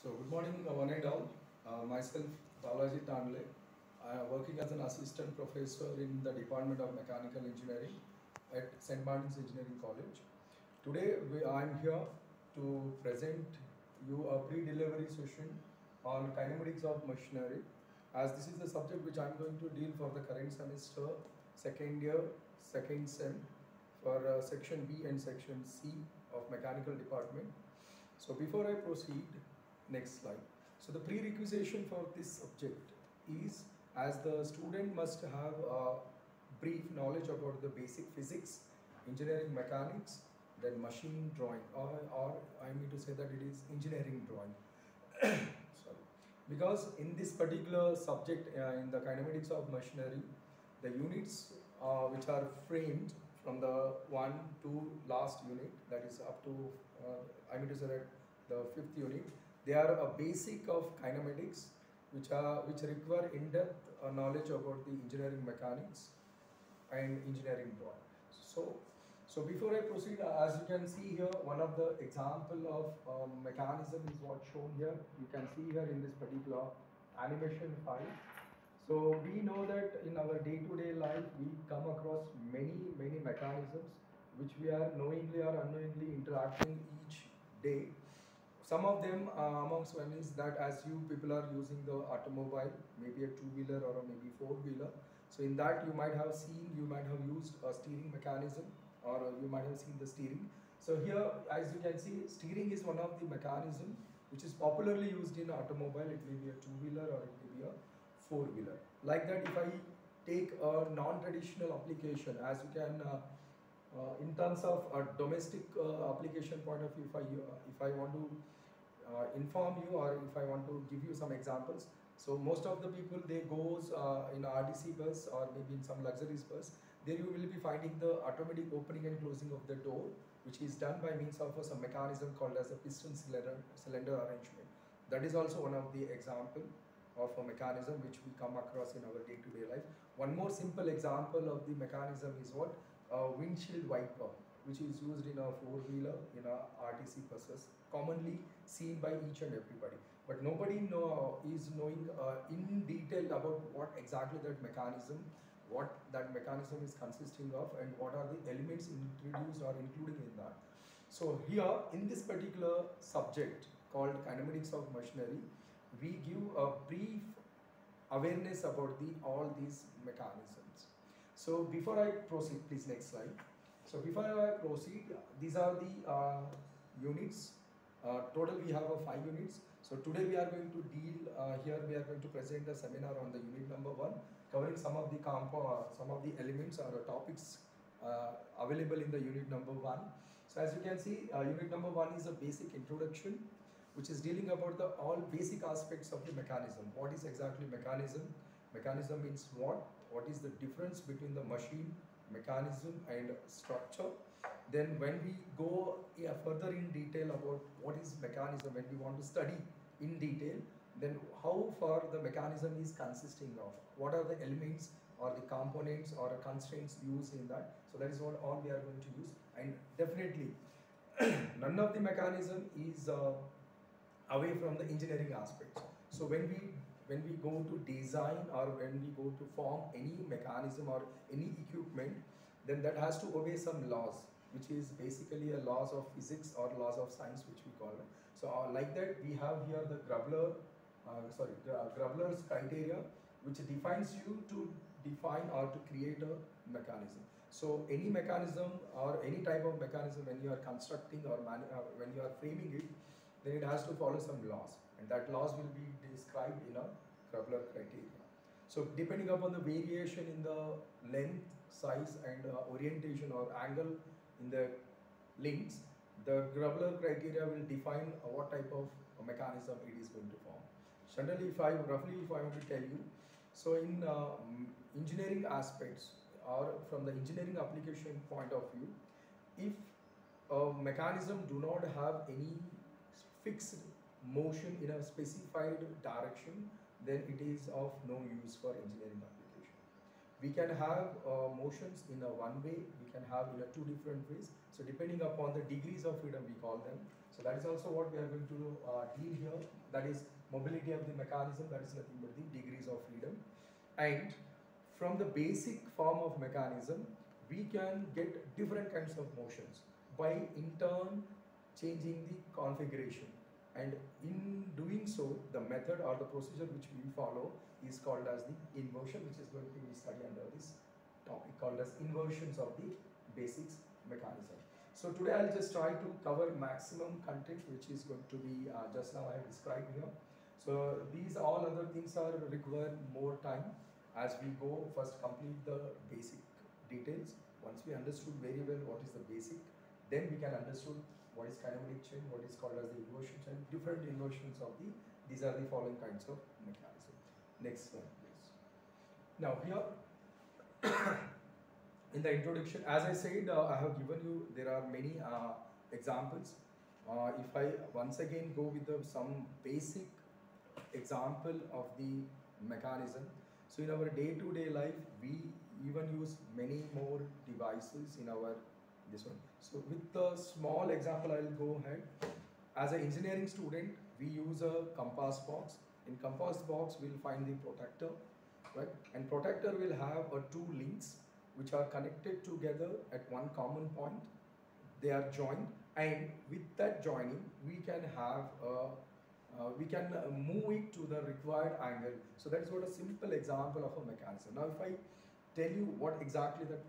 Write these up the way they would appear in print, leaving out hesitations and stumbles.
So good morning, one and all. Myself, Balaji Tandle. I am working as an assistant professor in the Department of Mechanical Engineering at St. Martin's Engineering College. Today, I am here to present you a pre-delivery session on kinematics of machinery, as this is the subject which I am going to deal for the current semester, second year, second sem, for section B and section C of mechanical department. So before I proceed, next slide. So the prerequisition for this subject is, as the student must have a brief knowledge about the basic physics, engineering mechanics, then machine drawing, or I mean to say that it is engineering drawing. Sorry. Because in this particular subject, in the kinematics of machinery, the units which are framed from the 1 to last unit, that is up to, I mean to say that the 5th unit, they are a basic of kinematics which require in-depth knowledge about the engineering mechanics and engineering drawing. So before I proceed, as you can see here, one of the example of mechanism is what shown here. You can see here in this particular animation file. So we know that in our day-to-day life, we come across many mechanisms which we are knowingly or unknowingly interacting each day. Some of them amongst one is that as you people are using the automobile, maybe a two-wheeler or a maybe four-wheeler. So in that you might have seen, you might have used a steering mechanism, or you might have seen the steering. So here, as you can see, steering is one of the mechanism which is popularly used in automobile. It may be a two-wheeler or it may be a four-wheeler. Like that, if I take a non-traditional application, as you can in terms of a domestic application point of view, if I want to inform you, or if I want to give you some examples. So most of the people, they goes in RTC bus or maybe in some luxurious bus. There you will be finding the automatic opening and closing of the door, which is done by means of some mechanism called as a piston cylinder arrangement. That is also one of the example of a mechanism which we come across in our day-to-day life. One more simple example of the mechanism is what? Windshield wiper, which is used in a four-wheeler, in a RTC buses, commonly seen by each and everybody. But nobody is knowing in detail about what exactly that mechanism, what that mechanism is consisting of, and what are the elements introduced or included in that. So here, in this particular subject called kinematics of machinery, we give a brief awareness about all these mechanisms. So before I proceed, please next slide. So before I proceed, these are the units. Total we have 5 units. So today we are going to deal, here we are going to present a seminar on the unit number 1, covering some of the elements or topics available in the unit number 1. So as you can see, unit number 1 is a basic introduction, which is dealing about the all basic aspects of the mechanism. What is exactly mechanism? Mechanism means what? What is the difference between the machine, mechanism and structure? Then when we go further in detail about what is mechanism, when we want to study in detail, then how far the mechanism is consisting of, what are the elements or the components or constraints used in that. So that is what all we are going to use. And definitely none of the mechanism is away from the engineering aspects. So when we go to design or when we go to form any mechanism or any equipment, then that has to obey some laws, which is basically a laws of physics or laws of science, which we call it. So like that, we have here the Grubler's criteria, which defines you to define or to create a mechanism. So any mechanism or any type of mechanism, when you are constructing or when you are framing it, then it has to follow some laws, and that laws will be described in a Grubler criteria. So depending upon the variation in the length, size and orientation or angle in the links, the Grubler criteria will define what type of mechanism it is going to form. Generally, if I want to tell you, so in engineering aspects or from the engineering application point of view, if a mechanism do not have any fixed motion in a specified direction, then it is of no use for engineering application. We can have motions in a one way, we can have in a two different ways. So depending upon the degrees of freedom, we call them. So that is also what we are going to deal here. That is mobility of the mechanism, that is nothing but the degrees of freedom. And from the basic form of mechanism, we can get different kinds of motions by in turn changing the configuration. And in doing so, the method or the procedure which we follow is called as the inversion, which is going to be studied under this topic called as inversions of the basics mechanism. So today I'll just try to cover maximum content which is going to be just now I have described here. So these all other things are require more time as we go. First complete the basic details. Once we understood very well what is the basic, then we can understood what is kinematic chain, what is called as the inversion chain, different inversions of the, these are the following kinds of mechanism. Next slide please. Now here in the introduction, as I said, I have given you, there are many examples. If I once again go with some basic example of the mechanism. So in our day-to-day life, we even use many more devices in our this one. So with the small example, I will go ahead. As an engineering student, we use a compass box. In compass box, we'll find the protector, right? And protector will have two links which are connected together at one common point. They are joined, and with that joining, we can have move it to the required angle. So that is what a simple example of a mechanism. Now, if I tell you what exactly the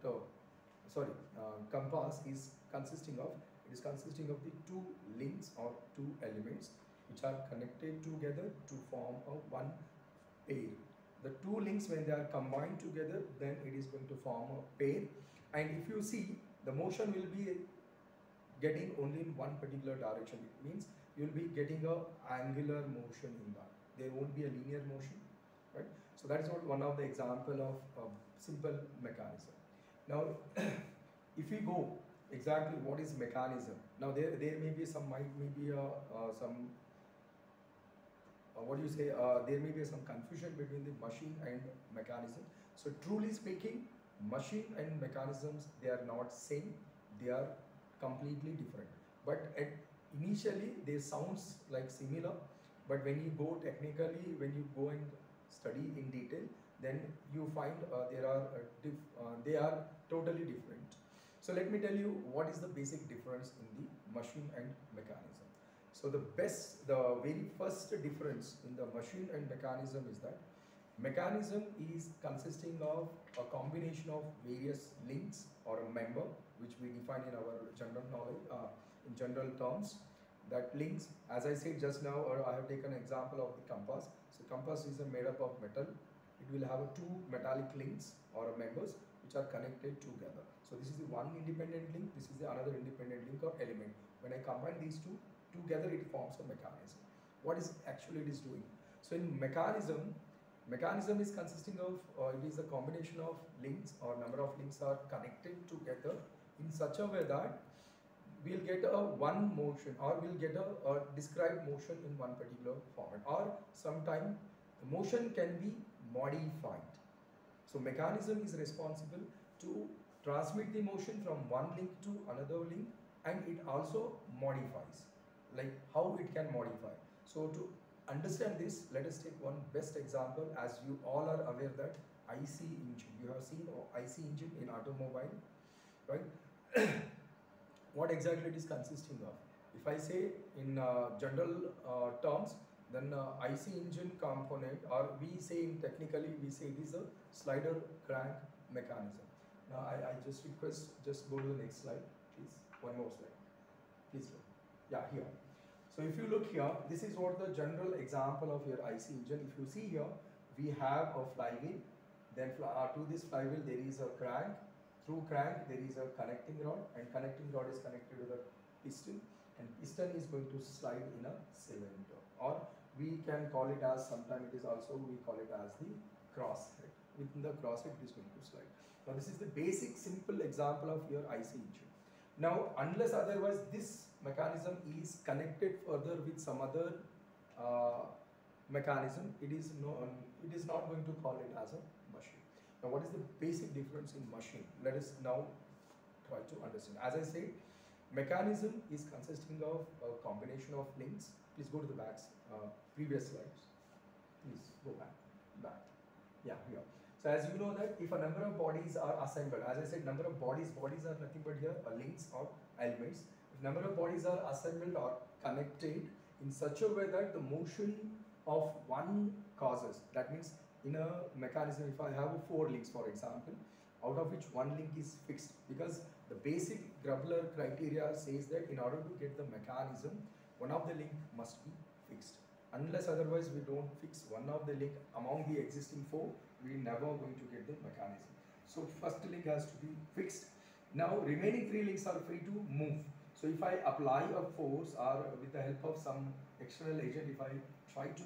compass is consisting of, it is consisting of the two links or two elements which are connected together to form a one pair. The two links, when they are combined together, then it is going to form a pair. And if you see, the motion will be getting only in one particular direction. It means you will be getting a angular motion in that. There won't be a linear motion, right? So that is what one of the example of simple mechanism. Now, if we go exactly what is mechanism. Now there may be some there may be some confusion between the machine and mechanism. So truly speaking, machine and mechanisms, they are not same, they are completely different. But initially they sounds like similar, but when you go technically, when you go and study in detail, then you find they are totally different. So let me tell you what is the basic difference in the machine and mechanism. So the very first difference in the machine and mechanism is that mechanism is consisting of a combination of various links or a member, which we define in our general knowledge, in general terms. That links, as I said just now, or I have taken an example of the compass. So compass is made up of metal. It will have two metallic links or members which are connected together. So this is the one independent link, this is the another independent link or element. When I combine these two together, it forms a mechanism. What is actually it is doing? So in mechanism is consisting of, it is a combination of links or number of links are connected together in such a way that we'll get a one motion, or we'll get a described motion in one particular format, or sometime the motion can be modified. So mechanism is responsible to transmit the motion from one link to another link, and it also modifies, like how it can modify. So to understand this, let us take one best example. As you all are aware that IC engine, you have seen IC engine in automobile, right? What exactly it is consisting of? If I say in general terms, then IC engine component, or we say in technically, we say it is a slider crank mechanism. Now I just request, just go to the next slide, please. One more slide, please go. Yeah, here. So if you look here, this is what the general example of your IC engine. If you see here, we have a flywheel. Then to this flywheel there is a crank. Through crank there is a connecting rod, and connecting rod is connected to the piston, and piston is going to slide in a cylinder, or we can call it as, sometimes it is also, we call it as the crosshead. Within the crosshead it is going to slide. Now this is the basic simple example of your IC engine. Now unless otherwise this mechanism is connected further with some other mechanism, it is not going to call it as a machine. Now what is the basic difference in machine? Let us now try to understand. As I said, Mechanism is consisting of a combination of links. Please go to the previous slides. Please go back. Yeah, here. So as you know that if a number of bodies are assembled, as I said, number of bodies are nothing but here links or elements. If number of bodies are assembled or connected in such a way that the motion of one causes, that means in a mechanism, if I have 4 links, for example, out of which one link is fixed, because the basic Grubler criteria says that in order to get the mechanism, one of the link must be fixed. Unless otherwise we don't fix one of the link among the existing 4, we never going to get the mechanism. So first link has to be fixed. Now remaining 3 links are free to move. So if I apply a force or with the help of some external agent, if I try to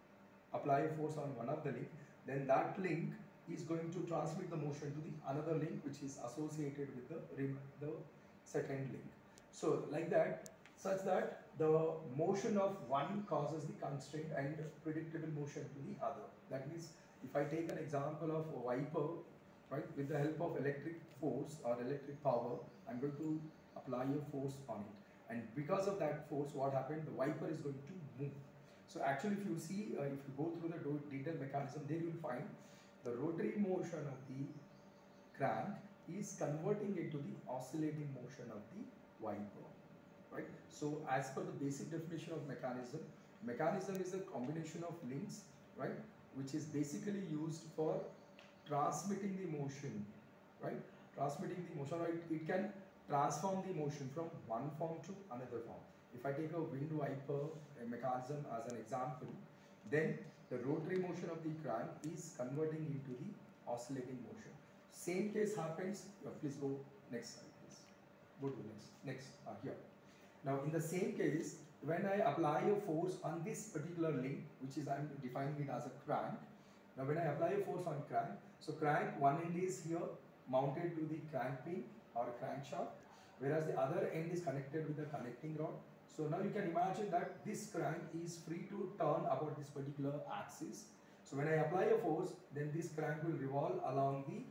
apply a force on one of the link, then that link is going to transmit the motion to the another link which is associated with the second link. So like that, such that the motion of one causes the constraint and predictable motion to the other. That means if I take an example of a wiper, right, with the help of electric force or electric power, I'm going to apply a force on it, and because of that force, what happened, the wiper is going to move. So actually if you see, if you go through the detailed mechanism, there you will find the rotary motion of the crank is converting into the oscillating motion of the wiper, right? So as per the basic definition of mechanism is a combination of links, right, which is basically used for transmitting the motion, right? Transmitting the motion, or it can transform the motion from one form to another form. If I take a wind wiper mechanism as an example, then the rotary motion of the crank is converting into the oscillating motion. Same case happens, please go next slide, please. Go to next, here. Now in the same case, when I apply a force on this particular link, which is I'm defining it as a crank. Now when I apply a force on crank, so crank one end is here mounted to the crank pin or crankshaft, whereas the other end is connected with the connecting rod. So now you can imagine that this crank is free to turn about this particular axis. So when I apply a force, then this crank will revolve along the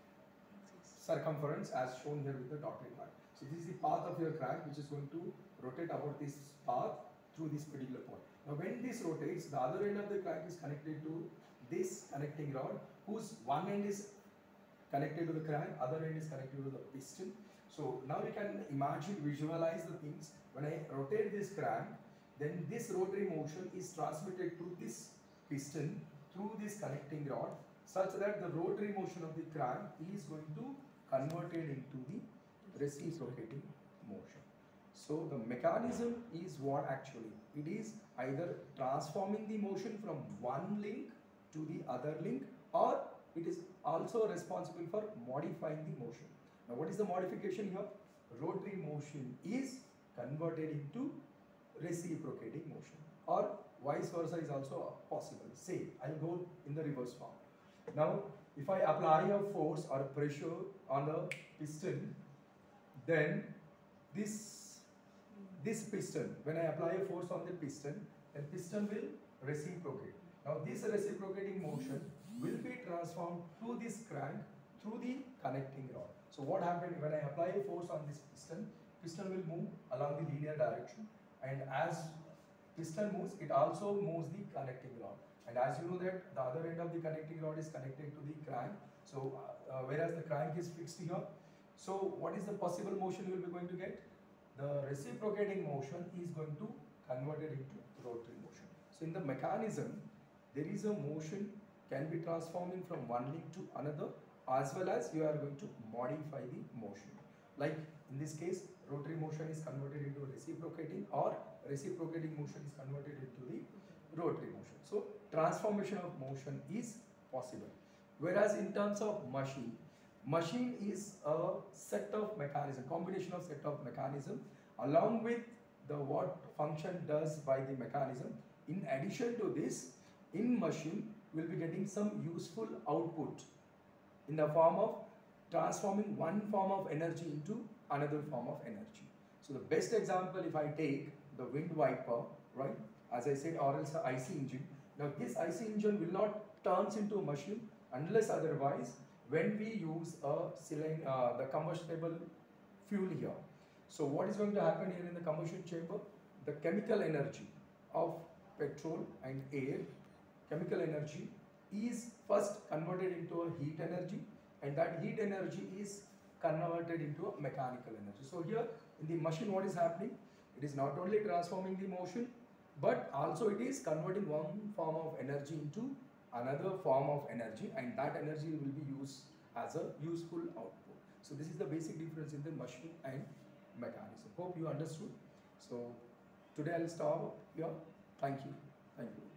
circumference as shown here with the dotted line. So this is the path of your crank which is going to rotate about this path through this particular point. Now when this rotates, the other end of the crank is connected to this connecting rod, whose one end is connected to the crank, other end is connected to the piston. So now you can imagine, visualize the things. When I rotate this crank, then this rotary motion is transmitted to this piston through this connecting rod, such that the rotary motion of the crank is going to convert it into the reciprocating motion. So the mechanism is what actually? It is either transforming the motion from one link to the other link, or it is also responsible for modifying the motion. Now what is the modification here? Rotary motion is converted into reciprocating motion, or vice versa is also possible. Say, I'll go in the reverse form. Now if I apply a force or a pressure on the piston, then this piston, when I apply a force on the piston, then piston will reciprocate. Now this reciprocating motion will be transformed to this crank through the connecting rod. So what happened when I apply a force on this piston, piston will move along the linear direction, and as piston moves, it also moves the connecting rod. And as you know that the other end of the connecting rod is connected to the crank, so whereas the crank is fixed here, so what is the possible motion you will be going to get? The reciprocating motion is going to convert it into rotary motion. So in the mechanism, there is a motion can be transforming from one link to another, as well as you are going to modify the motion. Like in this case, rotary motion is converted into reciprocating, or reciprocating motion is converted into the rotary motion. So transformation of motion is possible. Whereas in terms of machine is a set of mechanism, combination of set of mechanism, along with the what function does by the mechanism. In addition to this, in machine we'll be getting some useful output in the form of transforming one form of energy into another form of energy. So the best example, if I take the wind wiper, right, as I said, or else the IC engine. Now this IC engine will not turns into a machine unless otherwise when we use a cylinder, the combustible fuel here. So what is going to happen here in the combustion chamber? The chemical energy of petrol and air, chemical energy is first converted into a heat energy, and that heat energy is converted into a mechanical energy. So here in the machine, what is happening? It is not only transforming the motion, but also it is converting one form of energy into another form of energy, and that energy will be used as a useful output. So this is the basic difference in the machine and mechanism. Hope you understood. So today I'll stop here. Thank you. Thank you.